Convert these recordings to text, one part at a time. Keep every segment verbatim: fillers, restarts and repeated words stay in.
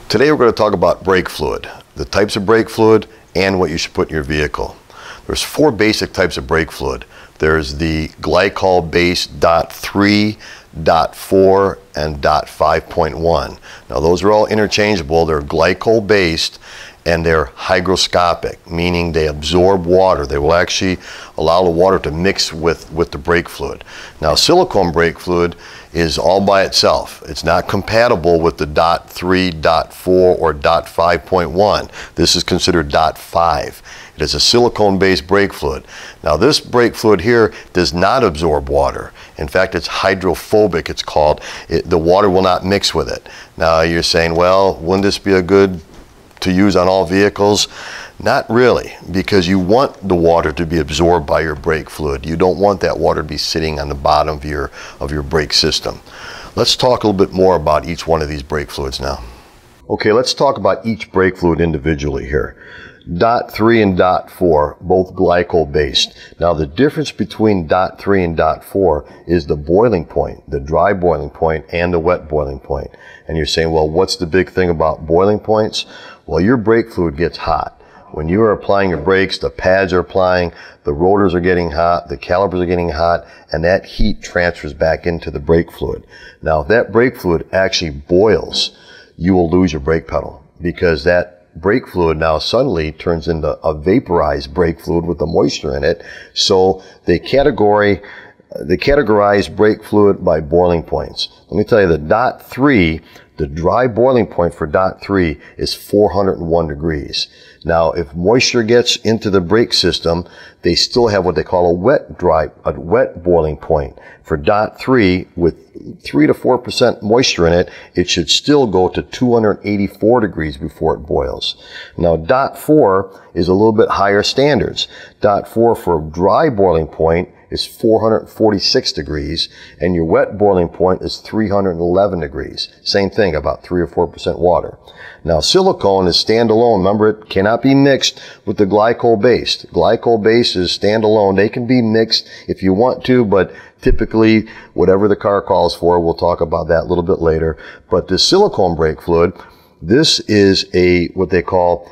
Today we're going to talk about brake fluid, the types of brake fluid, and what you should put in your vehicle. There's four basic types of brake fluid. There's the Glycol-based dot three, dot four, and dot five point one. Now those are all interchangeable. They're glycol-based and they're hygroscopic, meaning they absorb water. They will actually allow the water to mix with, with the brake fluid. Now silicone brake fluid is all by itself. It's not compatible with the dot three, dot four, or dot five point one. This is considered dot five. It is a silicone-based brake fluid. Now this brake fluid here does not absorb water. In fact, it's hydrophobic, it's called. It, the water will not mix with it. Now you're saying, well, wouldn't this be a good to use on all vehicles? Not really, because you want the water to be absorbed by your brake fluid. You don't want that water to be sitting on the bottom of your, of your brake system. Let's talk a little bit more about each one of these brake fluids now. Okay, let's talk about each brake fluid individually here. Dot three and dot four, both glycol-based. Now the difference between dot three and dot four is the boiling point, the dry boiling point and the wet boiling point. And you're saying, well, what's the big thing about boiling points? Well, your brake fluid gets hot. When you are applying your brakes, the pads are applying, the rotors are getting hot, the calipers are getting hot, and that heat transfers back into the brake fluid. Now, if that brake fluid actually boils, you will lose your brake pedal, because that brake fluid now suddenly turns into a vaporized brake fluid with the moisture in it. So they category, they categorize brake fluid by boiling points. Let me tell you, the dot three, the dry boiling point for dot three is four hundred one degrees. Now, if moisture gets into the brake system, they still have what they call a wet dry, a wet boiling point. For dot three, with three to four percent moisture in it, it should still go to two hundred eighty-four degrees before it boils. Now, dot four is a little bit higher standards. Dot four for dry boiling point is four hundred forty-six degrees, and your wet boiling point is three hundred eleven degrees. Same thing, about three or four percent water. Now, silicone is standalone. Remember, it cannot be mixed with the glycol-based. Glycol-based is standalone. They can be mixed if you want to, but typically, whatever the car calls for, we'll talk about that a little bit later. But the silicone brake fluid, this is a what they call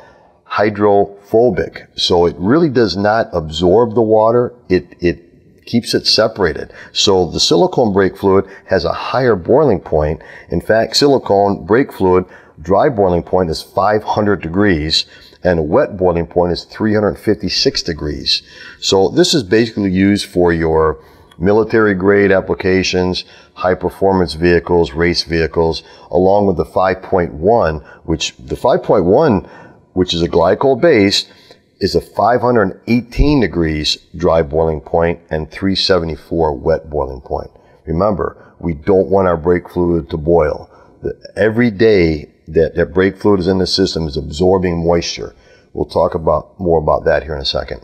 hydrophobic. So it really does not absorb the water. It, it keeps it separated. So the silicone brake fluid has a higher boiling point. In fact, silicone brake fluid dry boiling point is five hundred degrees and a wet boiling point is three hundred fifty-six degrees. So this is basically used for your military grade applications, high performance vehicles, race vehicles, along with the five point one, which the five point one, which is a glycol based, is a five hundred eighteen degrees dry boiling point and three seventy-four wet boiling point. Remember, we don't want our brake fluid to boil. Every day that, that brake fluid is in the system is absorbing moisture. We'll talk about more about that here in a second.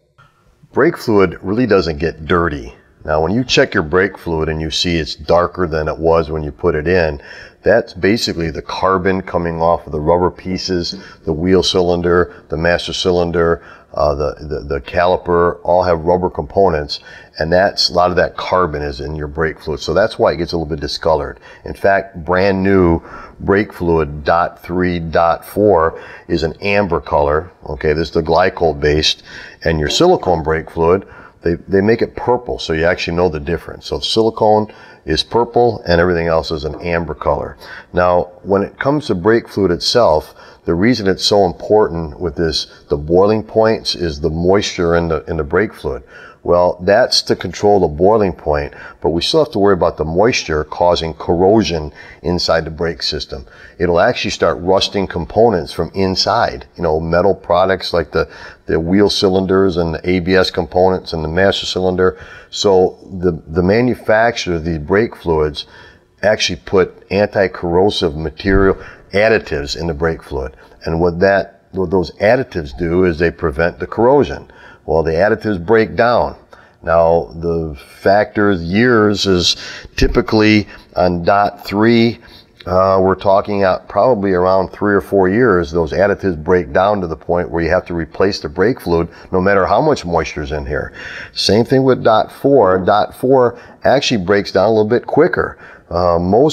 Brake fluid really doesn't get dirty. Now, when you check your brake fluid and you see it's darker than it was when you put it in, that's basically the carbon coming off of the rubber pieces, the wheel cylinder, the master cylinder, uh, the, the, the caliper, all have rubber components, and that's a lot of that carbon is in your brake fluid. So that's why it gets a little bit discolored. In fact, brand new brake fluid dot three, dot four is an amber color. Okay, this is the glycol based, and your silicone brake fluid, They, they make it purple, so you actually know the difference. So silicone is purple and everything else is an amber color. Now, when it comes to brake fluid itself, the reason it's so important with this, the boiling points, is the moisture in the, in the brake fluid. Well, that's to control the boiling point, but we still have to worry about the moisture causing corrosion inside the brake system. It'll actually start rusting components from inside, you know, metal products like the, the wheel cylinders and the A B S components and the master cylinder. So the, the manufacturer of these brake fluids actually put anti-corrosive material additives in the brake fluid. And what that, what those additives do is they prevent the corrosion. Well, the additives break down. Now, the factors years is typically on dot three, uh, we're talking out probably around three or four years, those additives break down to the point where you have to replace the brake fluid no matter how much moisture is in here. Same thing with dot four. Dot four actually breaks down a little bit quicker. Uh, most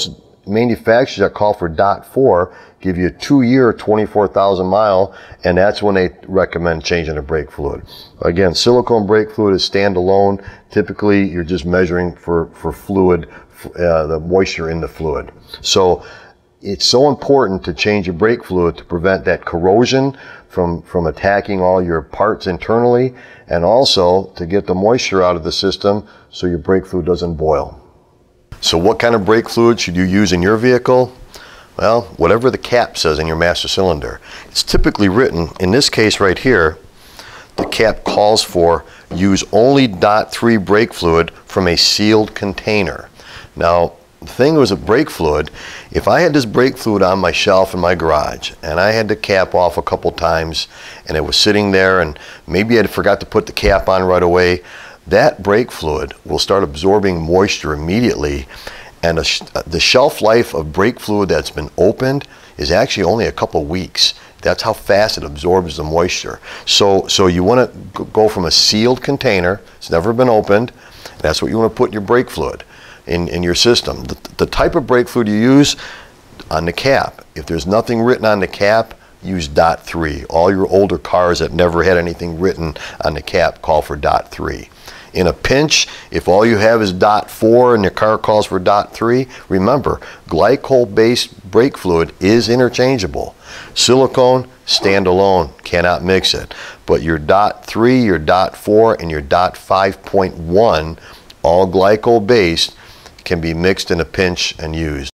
manufacturers that call for dot four give you a two-year, twenty-four thousand mile, and that's when they recommend changing the brake fluid. Again, silicone brake fluid is standalone. Typically, you're just measuring for, for fluid, uh, the moisture in the fluid. So it's so important to change your brake fluid to prevent that corrosion from, from attacking all your parts internally, and also to get the moisture out of the system so your brake fluid doesn't boil. So what kind of brake fluid should you use in your vehicle? Well, whatever the cap says in your master cylinder. It's typically written, in this case right here, the cap calls for use only dot three brake fluid from a sealed container. Now, the thing was with brake fluid, if I had this brake fluid on my shelf in my garage and I had the cap off a couple times and it was sitting there and maybe I forgot to put the cap on right away, that brake fluid will start absorbing moisture immediately, and a sh the shelf life of brake fluid that's been opened is actually only a couple weeks. That's how fast it absorbs the moisture. So, so you want to go from a sealed container, it's never been opened, that's what you want to put in your brake fluid in, in your system. The, the type of brake fluid you use on the cap, if there's nothing written on the cap, use dot three. All your older cars that never had anything written on the cap call for dot three. In a pinch, if all you have is dot four and your car calls for dot three, remember, glycol-based brake fluid is interchangeable. Silicone, standalone, cannot mix it. But your dot three, your dot four, and your dot five point one, all glycol-based, can be mixed in a pinch and used.